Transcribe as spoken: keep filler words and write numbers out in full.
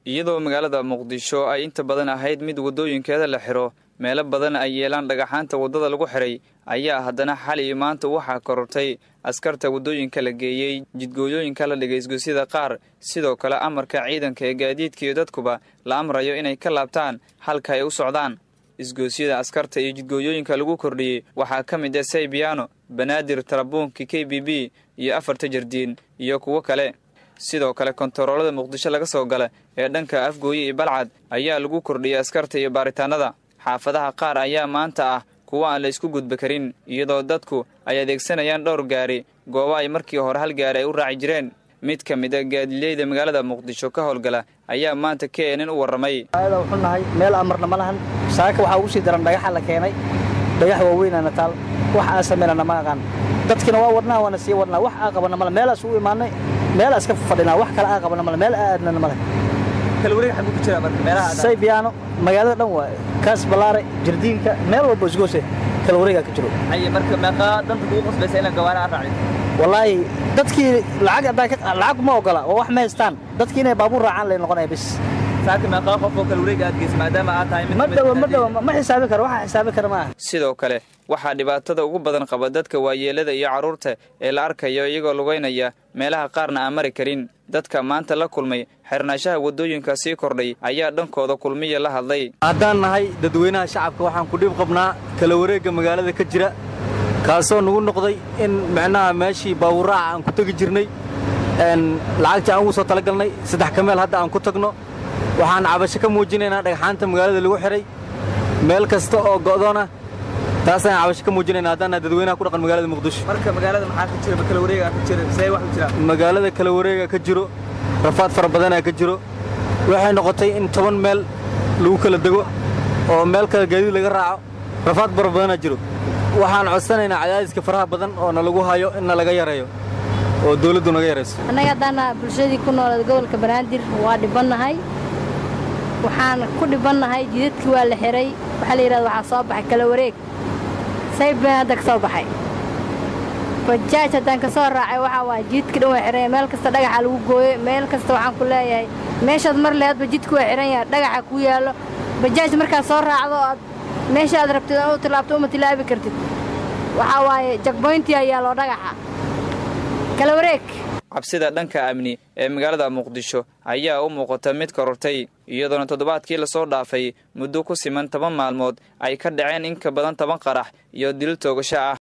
iyadoo magaalada Muqdisho ay inta badan ahayd mid wadooyinkeeda la xiro meelo badan ay yeelaan dhagaxaanta wadada lagu xiray ayaa haddana xalay maanta waxa korortay askarta wadooyinka la geeyay jidgooyooyinka la dhigay isgoosida qaar sidoo kale amarka ciidanka ee gaadiidka iyo dadkuba la amrayo inay ka laabtaan halka ay u socdaan isgoosida askarta iyo jidgooyooyinka lagu kordhiyay waxa ka mid ah Saybiano Banaadir Tarabuunki K B B iyo afarta jardiin iyo kuwa kale sidoo kale kontaroolada Muqdisho laga soo gala ee dhanka Afgooye iyo Balcad ayaa lagu kordhiyay askarta iyo baaritaanada xaafadaha qaar ayaa maanta ah kuwa aan la isku gudba karin iyadoo dadku ay adeegsanayaan dhowr gaari goobo ay markii hore hal gaari ay u raaci jireen mid ka mid ah gaadiidleyda magaalada Muqdisho ka howlgala ayaa maanta K N N u waramay ayada wuxuu nahay meel amarna ma lahan saaka waxa uu sii daran dhagax la keenay dhagax waaweynana taal wax aan sameeyna ma aqaan dadkina waa wadnaa wana sii wadnaa wax aan qabana ma meelaas uu imaanay meel aska fadhina wax kala aan qabana ma meel aadna ma kala wareeg xagu ku jira marka meelaha Saybiano magaalada dhan waa kaas balaare jardiinka meel walba isgoose kala wareega ka jiro ay marka meeqa danta ugu qasbaysa in gawaara raacay wallahi dadkii lacag adaa lacag ma ogola wax ma haystaan dadkii inay baabuur raacaan la noqonay bis saaka meeqa qof oo kala wareega adgeys maadaama aad tahay mid mid ma xisaabi karo waxa xisaabi karo ma sidoo kale waxa dhibaatada ugu badan qaba dadka waayeelada iyo caruurta ee la arkayo iyagoo lugeynaya meelaha qaarna aan mari karin dadka maanta la kulmay xirnaashaha wadooyinka sii kordhay ayaa dhankooda kulmiye la hadlay haddaan nahay dadweynaha shacabka waxaan ku dhib qabnaa kala wareega magaalada ka jira kaasoo nagu noqday in macnaha meeshii baabuur raac aan ku tagi jirnay een lacagta aan ugu soo talagalnay saddex kameel hadda aan ku tagno waxaan cabasho ka muujinaynaa dhagaxaanta magaalada lagu xiray meel kasta oo go'doona taasaan cabasho ka muujinaynaa haddaan dadweynaha ku dhaqan magaalada Muqdisho marka magaalada maxaa ka jira kala wareega ka jira say wax u jira magaalada kala wareega ka jiro rafaad fara badan ka jiro waxay noqotay in toban meel lagu kala dago oo meel kala gaadiid laga raaco rafaad fara badan jiro waxaan codsanaynaa cadaadiska faraha badan oo lagu hayo in laga yareeyo oo dawladdu naga yareyso anaga dana bulshadii ku nool gobolka Banaadir waa dhibanahay waxaan ku dhibanahay jidadkii waa la xiray waxa la yiraahdo waxa soo baxay kala wareeg Saybiano dag soo baxay bajaaj hadan ka soo raacay waxa waa jidka dhan waa xiray meel kasta dhagaxa lagu gooyay meel kasta waxaan ku leeyahay meeshaad mar leedba jidku waa xiran yahay dhagaxa ku yaalo bajaaj marka soo raacdo meeshaad rabtid oo tilaabto uma tilaabi kartid waxa waaye checkpoint ayaa loo dhagaxa kala wareeg cabsida dhanka amni ee magaalada Muqdisho ayaa u muuqata mid korortay iyadoo toddobaadkii la soo dhaafay muddo ku siman toban maalmood ay ka dhaceen in ka badan toban qarax iyo dil toogasho ah